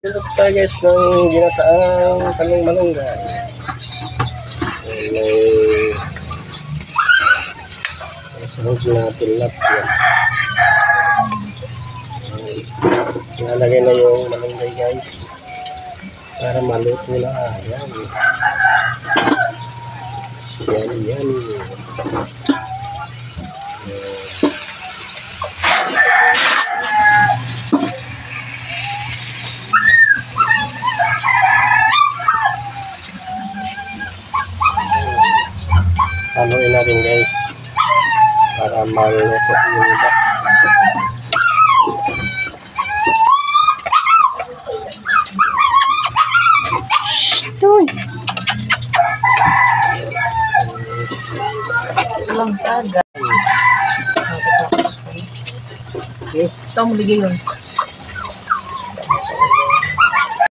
Ito tayo guys ng ginataang talong malunggay. May sahog na tilapia. Ilalagay na yung malunggay guys para maluto na. Yan. Yan. Haluin natin guys para maluto yung iba. Lang saga. Ito ang ligay yun.